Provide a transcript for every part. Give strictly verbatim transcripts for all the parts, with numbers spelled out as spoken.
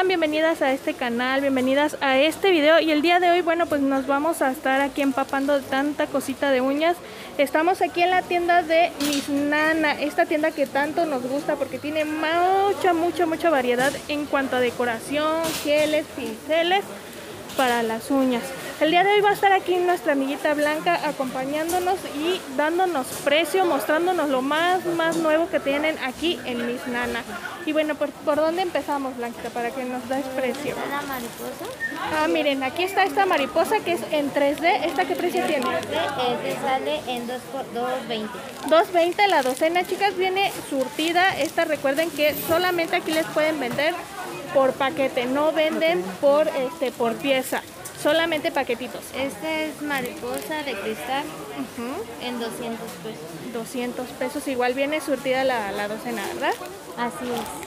Bienvenidas a este canal, bienvenidas a este video. Y el día de hoy, bueno, pues nos vamos a estar aquí empapando de tanta cosita de uñas. Estamos aquí en la tienda de Miss Nana, esta tienda que tanto nos gusta porque tiene mucha, mucha, mucha variedad en cuanto a decoración, geles, pinceles para las uñas. El día de hoy va a estar aquí nuestra amiguita Blanca acompañándonos y dándonos precio, mostrándonos lo más, más nuevo que tienen aquí en Miss Nana. Y bueno, ¿por, ¿por dónde empezamos, Blanquita, para que nos des precio? ¿La mariposa? Ah, miren, aquí está esta mariposa que es en tres D. ¿Esta qué precio tiene? Eh, te sale en dos veinte. dos veinte la docena, chicas, viene surtida. Esta recuerden que solamente aquí les pueden vender por paquete, no venden por, este, por pieza. Solamente paquetitos. Esta es mariposa de cristal uh-huh. en doscientos pesos. doscientos pesos. Igual viene surtida la, la docena, ¿verdad? Así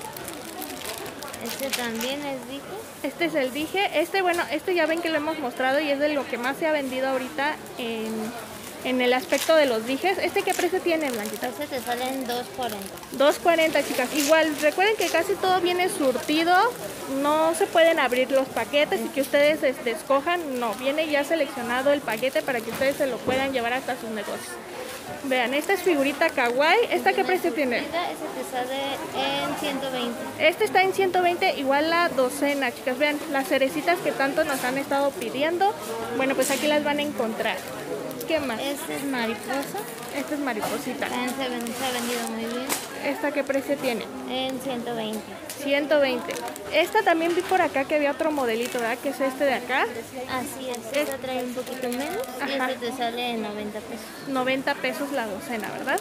es. Este también es dije. Este es el dije. Este, bueno, este ya ven que lo hemos mostrado y es de lo que más se ha vendido ahorita en, en el aspecto de los dijes. ¿Este qué precio tiene, Blanquita? Este te sale en dos cuarenta. dos cuarenta, chicas. Igual, recuerden que casi todo viene surtido. No se pueden abrir los paquetes y que ustedes este, escojan. No, viene ya seleccionado el paquete para que ustedes se lo puedan llevar hasta sus negocios. Vean, esta es figurita kawaii. ¿Esta qué precio tiene? Este te sale en ciento veinte. Este está en ciento veinte, igual la docena, chicas. Vean, las cerecitas que tanto nos han estado pidiendo. Bueno, pues aquí las van a encontrar. ¿Qué más? Este es mariposa. Esta es mariposita. También se, ven, se ha vendido muy bien. ¿Esta qué precio tiene? En ciento veinte. ciento veinte. Esta también vi por acá que había otro modelito, ¿verdad? Que es este de acá. Así es. Esta trae un poquito menos. Y Ajá. este te sale en noventa pesos. noventa pesos la docena, ¿verdad?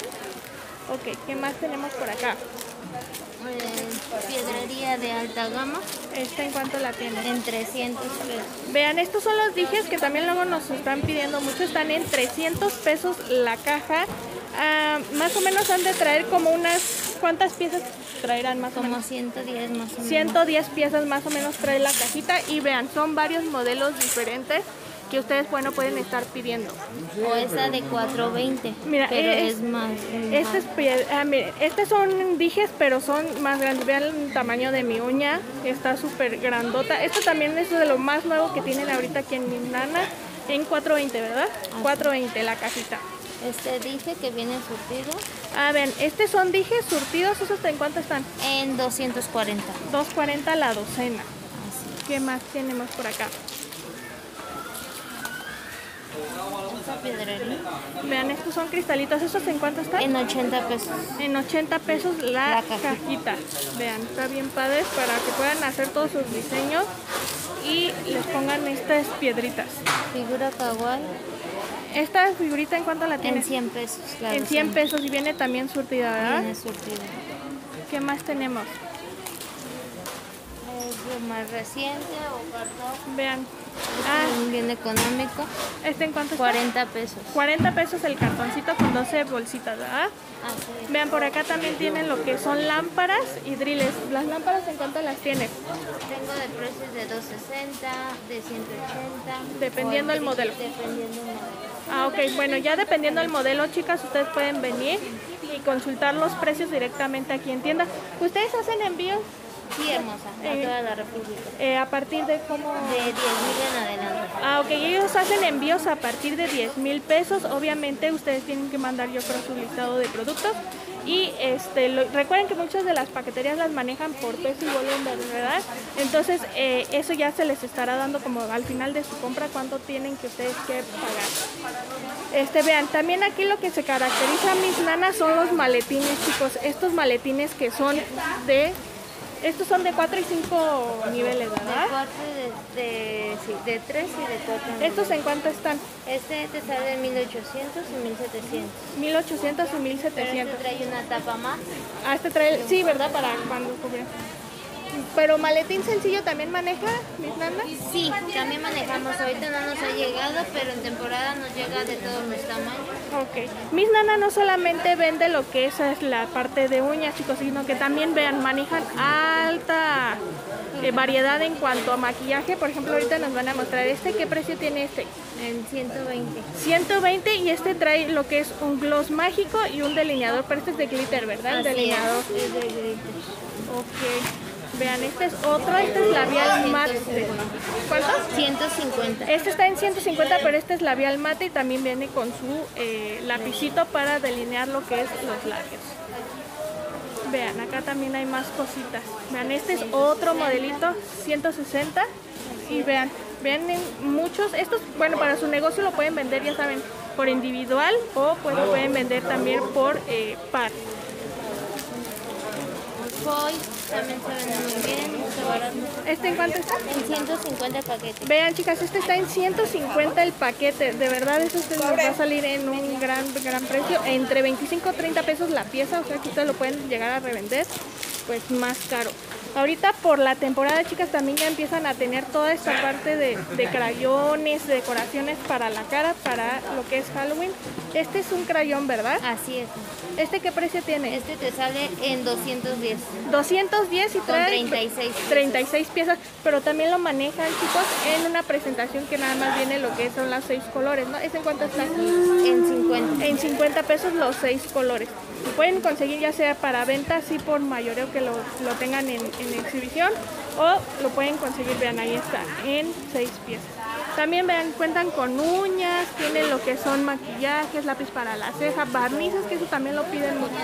Ok, ¿qué más tenemos por acá? Eh, piedrería de alta gama. ¿Esta en cuánto la tiene? En trescientos pesos. Vean, estos son los dijes que también luego nos están pidiendo mucho. Están en trescientos pesos la caja. Ah, más o menos han de traer como unas... ¿Cuántas piezas traerán más o Como menos? ciento diez más o menos. ciento diez piezas más o menos trae la cajita. Y vean, son varios modelos diferentes que ustedes, bueno, pueden estar pidiendo. O esa de cuatro veinte. Mira, pero es, es más. Este es, ah, miren, estos son dijes, pero son más grandes. Vean el tamaño de mi uña, está súper grandota. Esto también es de lo más nuevo que tienen ahorita aquí en Miss Nana, en cuatro veinte, ¿verdad? cuatro veinte la cajita. Este dije que viene surtido. Ah, ven, estos son dijes surtidos. ¿Esos en cuánto están? En doscientos cuarenta. dos cuarenta la docena. Así. ¿Qué más tenemos por acá? Esta piedrería. Vean, estos son cristalitos. ¿Esos en cuánto están? En ochenta pesos. En ochenta pesos la, La cajita. cajita. Vean, está bien padre para que puedan hacer todos sus diseños y les pongan estas piedritas. Figura kawaii. ¿Esta figurita en cuánto la tiene? En cien pesos. La En cien docena. pesos y viene también surtida, ¿verdad? Viene surtido. ¿Qué más tenemos? Es lo más reciente o cartón. Vean. Ah, Bien económico. ¿este en cuánto está? cuarenta pesos. cuarenta pesos el cartoncito con doce bolsitas, ¿verdad? Así es. Vean, por acá también tienen lo que son lámparas y driles. ¿Las lámparas en cuánto las tienes? Tengo de precios de doscientos sesenta, de ciento ochenta. Dependiendo o del modelo. Dependiendo del modelo. Ah, ok. Bueno, ya dependiendo del modelo, chicas, ustedes pueden venir y consultar los precios directamente aquí en tienda. ¿Ustedes hacen envíos? Sí, hermosa, a Eh, toda la República. Eh, a partir de cómo... De diez mil en adelante. Ah, ok. Ellos hacen envíos a partir de diez mil pesos. Obviamente ustedes tienen que mandar, yo creo, su listado de productos. Y este, lo, recuerden que muchas de las paqueterías las manejan por peso y volumen, ¿verdad? Entonces, eh, eso ya se les estará dando como al final de su compra cuánto tienen que ustedes que pagar. Este, vean, también aquí lo que se caracteriza a Miss Nana son los maletines, chicos. Estos maletines que son de... Estos son de cuatro y cinco niveles, ¿verdad? De cuatro, de, de, sí, de tres y de cuatro. ¿Estos en cuánto están? Este te sale en mil ochocientos y mil setecientos. mil ochocientos y mil Pero setecientos. este trae una tapa más. Ah, este trae... Sí, ¿verdad? Para cuando cubre. Pero maletín sencillo también maneja Miss Nana. Sí, también manejamos. Ahorita no nos ha llegado, pero en temporada nos llega de todos los tamaños. Ok. Miss Nana no solamente vende lo que es, es la parte de uñas, chicos, sino que también, vean, manejan alta eh, variedad en cuanto a maquillaje. Por ejemplo, ahorita nos van a mostrar este. ¿Qué precio tiene este? En ciento veinte. ciento veinte, y este trae lo que es un gloss mágico y un delineador, pero este es de glitter, ¿verdad? El Así delineador. es, es de glitter. Ok. Vean, este es otro, este es labial mate. ¿Cuánto? ciento cincuenta. Este está en ciento cincuenta, pero este es labial mate y también viene con su eh, lapicito para delinear lo que es los labios. Vean, acá también hay más cositas. Vean, este es otro modelito, ciento sesenta. Y vean, vienen muchos. Estos, bueno, para su negocio lo pueden vender, ya saben, por individual o pues lo pueden vender también por eh, par. Hoy también se vende muy bien, está barato. ¿Este en cuánto está? En ciento cincuenta el paquete. Vean, chicas, este está en ciento cincuenta el paquete. De verdad, eso les va a salir en un gran, gran precio. Entre veinticinco y treinta pesos la pieza. O sea que ustedes lo pueden llegar a revender pues más caro. Ahorita por la temporada, chicas, también ya empiezan a tener toda esta parte de, de crayones, de decoraciones para la cara, para lo que es Halloween. Este es un crayón, ¿verdad? Así es. ¿Este qué precio tiene? Este te sale en doscientos diez. doscientos diez y trae treinta y seis piezas. treinta y seis piezas, pero también lo manejan, chicos, en una presentación que nada más viene lo que son las seis colores, ¿no? ¿Ese en cuánto está? En cincuenta. En cincuenta pesos los seis colores. Lo pueden conseguir ya sea para venta, así por mayoreo que lo, lo tengan en, en exhibición, o lo pueden conseguir, vean, ahí está, en seis piezas. También vean, cuentan con uñas, tienen lo que son maquillajes, lápiz para la ceja, barnices, que eso también lo piden mucho.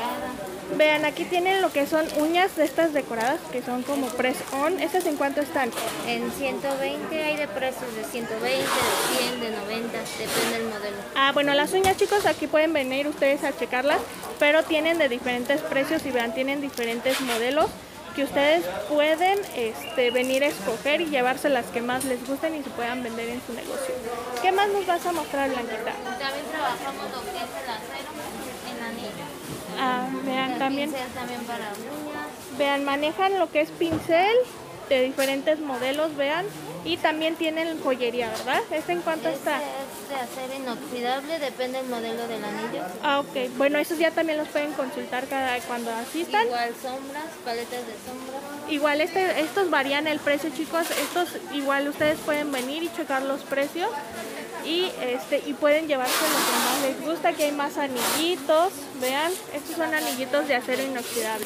Vean, aquí tienen lo que son uñas de estas decoradas, que son como press on. ¿Estas en cuánto están? En ciento veinte, hay de precios de ciento veinte, de cien, de noventa, depende del modelo. Ah, bueno, las uñas, chicos, aquí pueden venir ustedes a checarlas, pero tienen de diferentes precios y vean, tienen diferentes modelos que ustedes pueden este, venir a escoger y llevarse las que más les gusten y se puedan vender en su negocio. ¿Qué más nos vas a mostrar, Blanquita? También trabajamos lo que es el acero en anillo. Ah, vean, El también, pincel también para uñas. vean, manejan lo que es pincel de diferentes modelos, vean, y también tienen joyería, ¿verdad? ¿Este en cuánto Este está? es de acero inoxidable, depende del modelo del anillo. Ah, ok. Bueno, esos ya también los pueden consultar cada cuando asistan. Igual sombras, paletas de sombra. Igual este, estos varían el precio, chicos. Estos igual ustedes pueden venir y checar los precios y este y pueden llevarse lo que más les gusta. Aquí hay más anillitos, vean, estos son anillitos de acero inoxidable.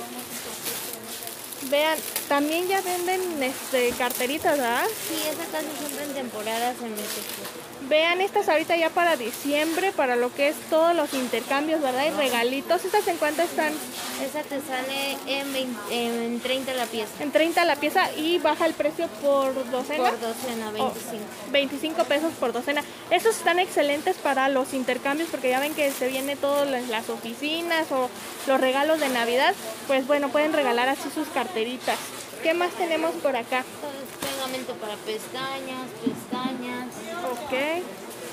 Vean, también ya venden este carteritas, ¿verdad? Sí, esas casi siempre en temporadas en México. Vean, estas ahorita ya para diciembre, para lo que es todos los intercambios, ¿verdad? Y regalitos. ¿Estas en cuánto están? Esa te sale en, veinte, en treinta la pieza. En treinta la pieza y baja el precio por docena. Por docena, veinticinco. Oh, veinticinco pesos por docena. Estos están excelentes para los intercambios porque ya ven que se viene todas las, las oficinas o los regalos de Navidad. Pues bueno, pueden regalar así sus carteritas. ¿Qué más tenemos por acá? Pegamento para pestañas, pestañas. Ok.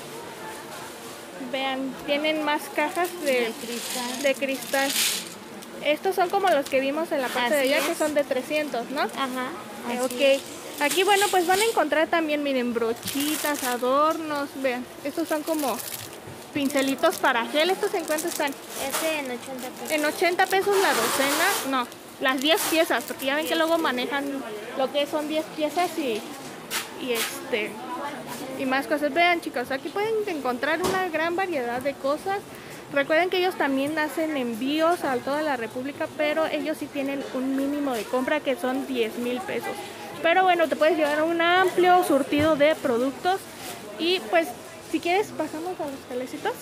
Vean, tienen más cajas de, De cristal. de cristal. Estos son como los que vimos en la parte Así de allá, es. que son de trescientos, ¿no? Ajá. Eh, así ok. es. Aquí, bueno, pues van a encontrar también, miren, brochitas, adornos. Vean, estos son como pincelitos para gel. ¿Estos en cuánto están? Este en ochenta pesos. En ochenta pesos la docena. No, las diez piezas, porque ya ven que luego manejan lo que son diez piezas y, y este y más cosas. Vean, chicos, aquí pueden encontrar una gran variedad de cosas. Recuerden que ellos también hacen envíos a toda la República, pero ellos sí tienen un mínimo de compra que son diez mil pesos. Pero bueno, te puedes llevar un amplio surtido de productos. Y pues, si quieres, pasamos a los gelecitos.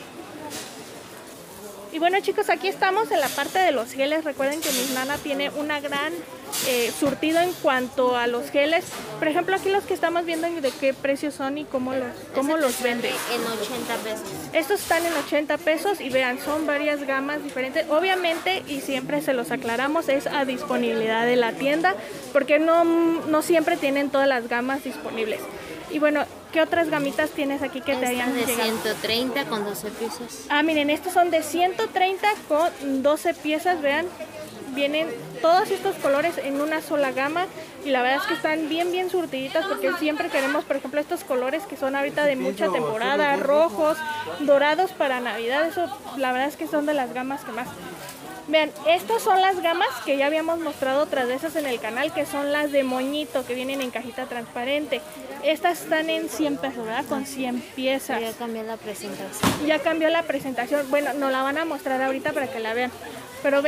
Y bueno, chicos, aquí estamos en la parte de los geles. Recuerden que Miss Nana tiene una gran eh, surtido en cuanto a los geles. Por ejemplo, aquí los que estamos viendo de qué precios son y cómo los, cómo los vende. En ochenta pesos. Estos están en ochenta pesos y vean, son varias gamas diferentes. Obviamente, y siempre se los aclaramos, es a disponibilidad de la tienda, porque no, no siempre tienen todas las gamas disponibles. Y bueno, ¿qué otras gamitas tienes aquí que te Esta hayan de llegado? ciento treinta con doce piezas. Ah, miren, estos son de ciento treinta con doce piezas, vean. Vienen todos estos colores en una sola gama y la verdad es que están bien bien surtiditas porque siempre queremos, por ejemplo, estos colores que son ahorita de mucha temporada, rojos, dorados para Navidad. Eso la verdad es que son de las gamas que más. Vean, estas son las gamas que ya habíamos mostrado otras veces en el canal, que son las de moñito, que vienen en cajita transparente. Estas están en cien pesos, ¿verdad? Con cien piezas. Ya cambió la presentación. Ya cambió la presentación. Bueno, nos la van a mostrar ahorita para que la vean. Pero vean,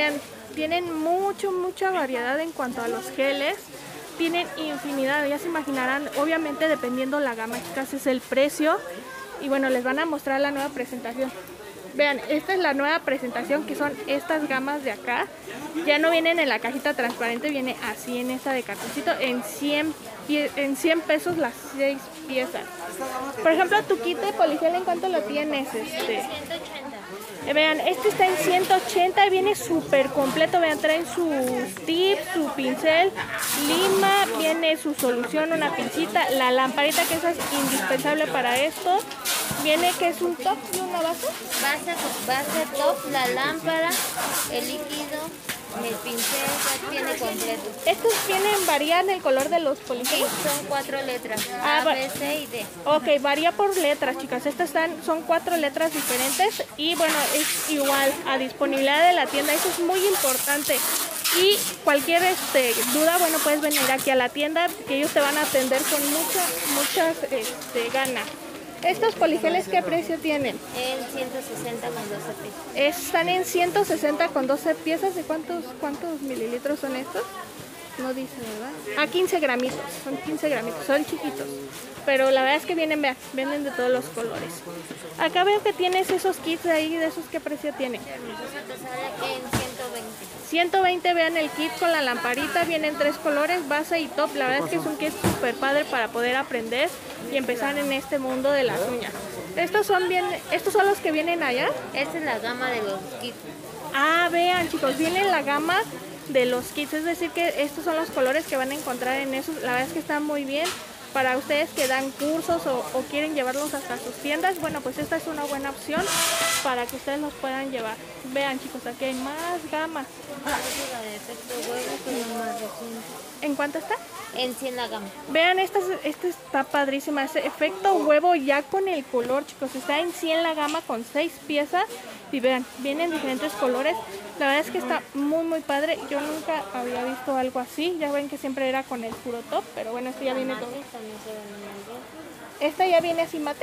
tienen mucho, mucha variedad en cuanto a los geles. Tienen infinidad, ya se imaginarán, obviamente dependiendo la gama, chicas, es el precio. Y bueno, les van a mostrar la nueva presentación. Vean, esta es la nueva presentación, que son estas gamas de acá. Ya no vienen en la cajita transparente, viene así en esta de cartoncito, en cien, en cien pesos las seis piezas. Por ejemplo, tu kit de poligel, ¿en cuánto lo tienes? Este, ciento ochenta. Eh, vean, este está en ciento ochenta y viene súper completo. Vean, traen sus tips, su pincel, lima, viene su solución, una pinchita, la lamparita, que esa es indispensable para esto. Viene que es un top y una base. Base, base, top, la lámpara, el líquido, el pincel, ya tiene completo. Estos vienen, varían el color de los poligeles. Son cuatro letras, Ah, A, va- B, C y D. Ok, varía por letras, chicas. Estas están, son cuatro letras diferentes y bueno, es igual a disponibilidad de la tienda. Eso es muy importante. Y cualquier este, duda, bueno, puedes venir aquí a la tienda, que ellos te van a atender con mucha, muchas este, ganas. ¿Estos poligeles qué precio tienen? En ciento sesenta con doce piezas. Están en ciento sesenta con doce piezas. ¿De cuántos, cuántos mililitros son estos? No dice, ¿verdad? Ah, quince gramitos. Son quince gramitos. Son chiquitos. Pero la verdad es que vienen, vean, vienen de todos los colores. Acá veo que tienes esos kits ahí. ¿De esos qué precio tienen? Eso te sale en ciento veinte. ciento veinte, vean el kit con la lamparita. Vienen tres colores, base y top. La verdad es que es un kit súper padre para poder aprender y empezar en este mundo de las uñas. Estos son bien, estos son los que vienen allá. Esta es la gama de los kits. Ah, vean, chicos, viene la gama de los kits, es decir que estos son los colores que van a encontrar en esos. La verdad es que están muy bien para ustedes que dan cursos o, o quieren llevarlos hasta sus tiendas. Bueno, pues esta es una buena opción para que ustedes los puedan llevar. Vean, chicos, aquí hay más gama. Esta es la de efecto huevo, que es la más reciente. ¿En cuánto está? En cien la gama. Vean, esta, es- esta está padrísima, ese efecto huevo ya con el color, chicos. Está en cien la gama con seis piezas. Y vean, vienen diferentes colores. La verdad es que está muy muy padre. Yo nunca había visto algo así. Ya ven que siempre era con el puro top, pero bueno, este ya viene todo. Mate también se ven muy bien. ¿Esta ya viene así mate?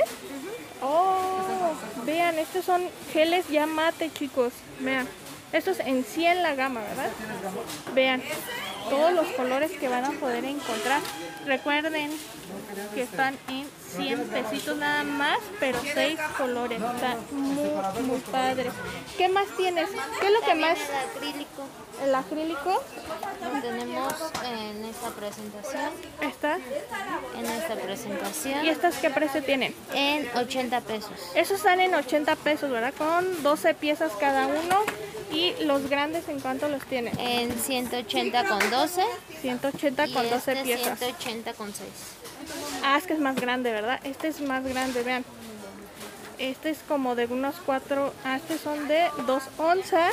Oh, vean, estos son geles ya mate, chicos. Vean, estos en cien la gama, ¿verdad? Vean, todos los colores que van a poder encontrar. Recuerden que están en cien pesitos nada más, pero seis colores. Está muy, muy padre. ¿Qué más tienes? ¿Qué es lo que También más? el acrílico El acrílico lo tenemos en esta presentación. está. En esta presentación. ¿Y estas qué precio tienen? En ochenta pesos. Esos están en ochenta pesos, ¿verdad? Con doce piezas cada uno. ¿Y los grandes en cuánto los tienen? En ciento ochenta con doce. ciento ochenta Y con doce este piezas. ciento ochenta con seis. Ah, es que es más grande, ¿verdad? Este es más grande, vean. Este es como de unos cuatro. Ah, estos son de dos onzas.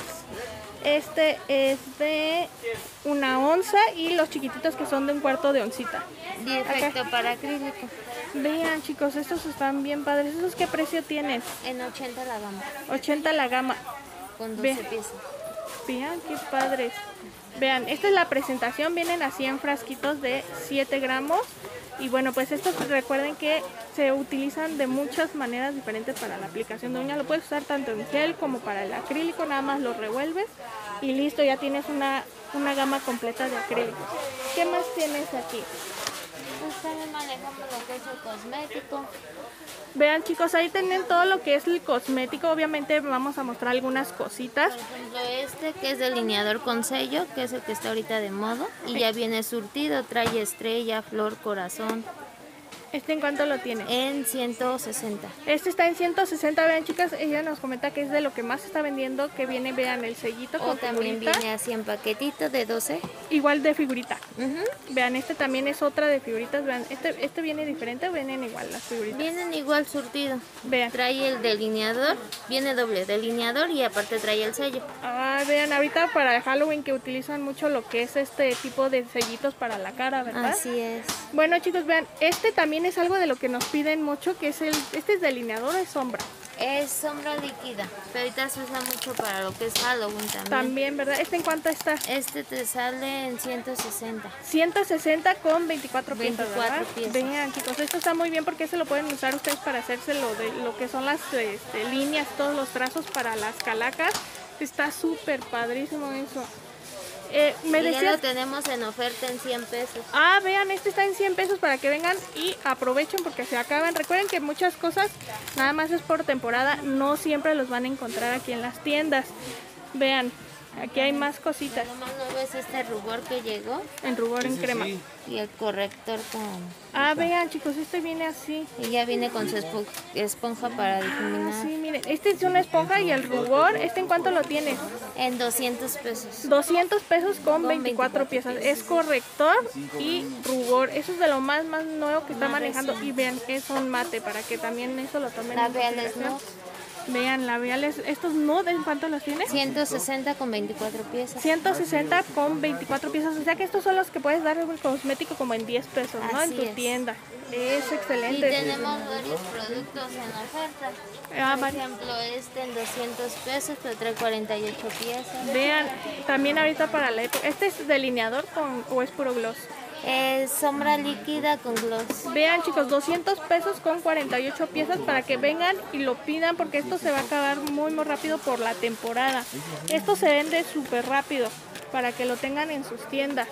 Este es de una onza. Y los chiquititos que son de un cuarto de oncita. Y efecto para acrílico. Vean, chicos, estos están bien padres. ¿Esos qué precio tienen? En ochenta la gama. ochenta la gama. Con Ve. doce piezas. Vean qué padres. Vean, esta es la presentación. Vienen así en frasquitos de siete gramos. Y bueno, pues estos recuerden que se utilizan de muchas maneras diferentes para la aplicación de uña. Lo puedes usar tanto en gel como para el acrílico. Nada más lo revuelves y listo, ya tienes una, una gama completa de acrílicos. ¿Qué más tienes aquí? Pues también manejamos lo que es el cosmético. Vean, chicos, ahí tienen todo lo que es el cosmético. Obviamente vamos a mostrar algunas cositas. Por ejemplo, este que es delineador con sello, que es el que está ahorita de moda. Y ya viene surtido, trae estrella, flor, corazón. ¿Este en cuánto lo tiene? En ciento sesenta. Este está en ciento sesenta, vean, chicas, ella nos comenta que es de lo que más se está vendiendo, que viene, vean, el sellito O con también figurita, viene así en paquetito de doce. igual de figurita. Ujú. Vean, este también es otra de figuritas, vean, este, este viene diferente, vienen igual las figuritas. Vienen igual surtido. Vean, Trae el delineador, viene doble delineador y aparte trae el sello. ah, vean, ahorita para Halloween que utilizan mucho lo que es este tipo de sellitos para la cara, ¿verdad? Así es. Bueno, chicos, vean, este también es algo de lo que nos piden mucho, que es el, este es delineador de sombra. Es sombra líquida, pero ahorita se usa mucho para lo que es Halloween también. También, ¿verdad? ¿Este en cuánto está? Este te sale en ciento sesenta. ciento sesenta con veinticuatro piezas, veinticuatro ¿verdad? piezas. Vean, chicos, esto está muy bien porque se lo pueden usar ustedes para hacerse lo de lo que son las este, líneas, todos los trazos para las calacas. Está súper padrísimo eso. Eh, me y decías... ya lo tenemos en oferta en cien pesos. Ah, vean, este está en cien pesos para que vengan y aprovechen porque se acaban. Recuerden que muchas cosas nada más es por temporada, no siempre los van a encontrar aquí en las tiendas. Vean, aquí hay más cositas. Lo más nuevo es este rubor que llegó. En rubor en crema. Y el corrector con... Ah, vean chicos, este viene así. Y ya viene con su espo- esponja para difuminar. Ah, sí, miren, este es una esponja y el rubor, ¿este en cuánto lo tienes? En doscientos pesos. doscientos pesos con Con veinticuatro piezas. Es corrector y rubor. Eso es de lo más más nuevo que está Más manejando. reciente. Y vean, es un mate para que también eso lo tomen en Labiales, consideración. ¿no? Vean, labiales, estos nude, ¿en cuánto los tienes? ciento sesenta con veinticuatro piezas. ciento sesenta con veinticuatro piezas. O sea que estos son los que puedes dar el cosmético como en diez pesos, ¿no? Así En tu es. tienda. Es Y excelente. tenemos varios productos en oferta. Ah, Por vale. ejemplo, este en doscientos pesos, pero trae cuarenta y ocho piezas. Vean, también ahorita para la época. ¿Este es delineador con, o es puro gloss? Es sombra líquida con gloss. Vean chicos, doscientos pesos con cuarenta y ocho piezas para que vengan y lo pidan porque esto se va a acabar muy muy rápido por la temporada. Esto se vende súper rápido para que lo tengan en sus tiendas.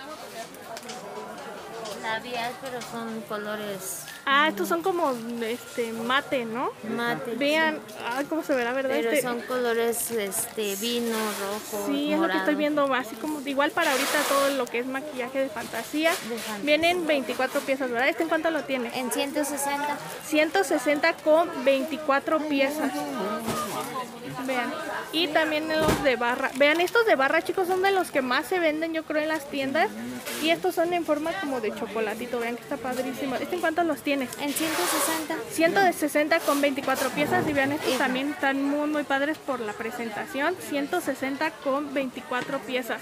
Labial, pero son colores Ah, estos son como este mate, ¿no? mate. Vean, ay, cómo se verá, ¿verdad? Pero Este- son colores este vino, rojo, Sí, es lo que estoy morado. viendo, así como igual para ahorita todo lo que es maquillaje de fantasía. De fantasía. Vienen veinticuatro piezas, ¿verdad? ¿Este en cuánto lo tiene? En ciento sesenta. ciento sesenta con veinticuatro piezas. Vean. Y también los de barra. Vean, estos de barra, chicos, son de los que más se venden, yo creo, en las tiendas. Y estos son en forma como de chocolatito. Vean que está padrísimo. ¿Este en cuánto los tienes? En ciento sesenta. ciento sesenta con veinticuatro piezas. Y vean, estos también están muy, muy padres por la presentación. ciento sesenta con veinticuatro piezas.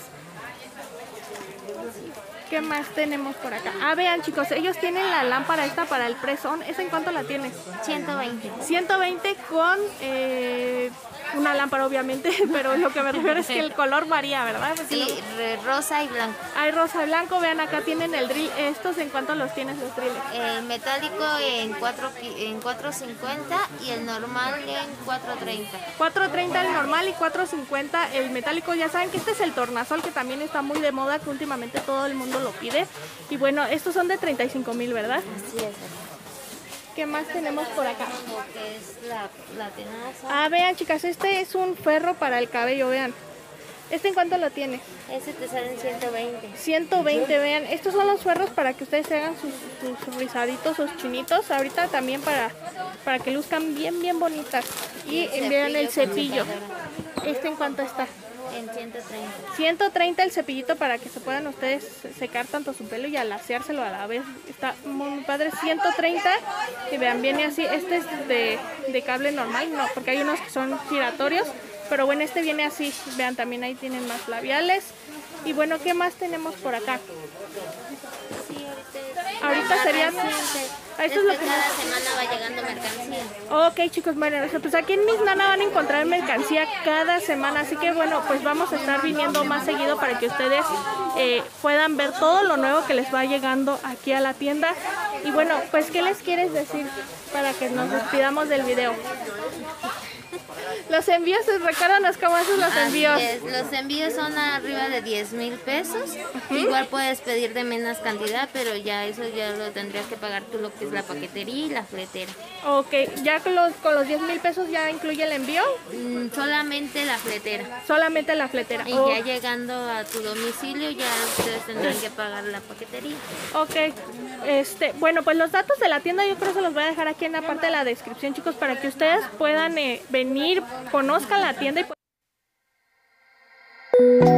¿Qué más tenemos por acá? Ah, vean chicos, ellos tienen la lámpara esta para el press-on. ¿Esa en cuánto la tienes? ciento veinte. ciento veinte con eh, una lámpara obviamente, pero lo que me refiero es que el color varía, ¿verdad? Porque Sí, luego re- rosa y blanco. hay rosa y blanco, vean acá tienen el drill. ¿Estos en cuánto los tienes los drills? El metálico en cuatro en cuatro cincuenta y el normal en cuatro treinta. cuatro treinta el normal y cuatro cincuenta el metálico. Ya saben que este es el tornasol que también está muy de moda, que últimamente todo el mundo lo pide. Y bueno, estos son de treinta y cinco mil, ¿verdad? Así es. ¿Qué más tenemos por acá? Lo que es la, la tenaza. Ah, vean chicas, este es un ferro para el cabello, vean. ¿Este en cuánto lo tiene? Ese te sale en ciento veinte. ciento veinte, vean. Estos son los ferros para que ustedes se hagan sus, sus rizaditos, sus chinitos. Ahorita también para, para que luzcan bien, bien bonitas. Y El vean el cepillo cepillo. con ¿Este en cuánto está? En ciento treinta. ciento treinta el cepillito para que se puedan ustedes secar tanto su pelo y alaciárselo a la vez. Está muy, muy padre. ciento treinta. Y vean, viene así. Este es de, de cable normal, no, porque hay unos que son giratorios. Pero bueno, este viene así. Vean, también ahí tienen más labiales. Y bueno, ¿qué más tenemos por acá? Sí, ahorita, Ahorita sería... Esto Esto es lo que cada más... semana va llegando mercancía. Ok chicos, bueno, pues aquí en Miss Nana van a encontrar mercancía cada semana, así que bueno, pues vamos a estar viniendo más seguido para que ustedes eh, puedan ver todo lo nuevo que les va llegando aquí a la tienda. Y bueno, pues ¿qué les quieres decir para que nos despidamos del video? Los envíos, recuérdanos cómo haces los Así envíos. es, los envíos son arriba de diez mil pesos. Igual puedes pedir de menos cantidad, pero ya eso ya lo tendrías que pagar tú, lo que es la paquetería y la fletera. Ok, ya con los, con los diez mil pesos ya incluye el envío, Mm, solamente la fletera. solamente la fletera. Y Oh, ya llegando a tu domicilio ya ustedes tendrán que pagar la paquetería. Ok, este, bueno, pues los datos de la tienda yo creo que se los voy a dejar aquí en la parte de la descripción, chicos, para que ustedes puedan eh, venir, conozcan la tienda y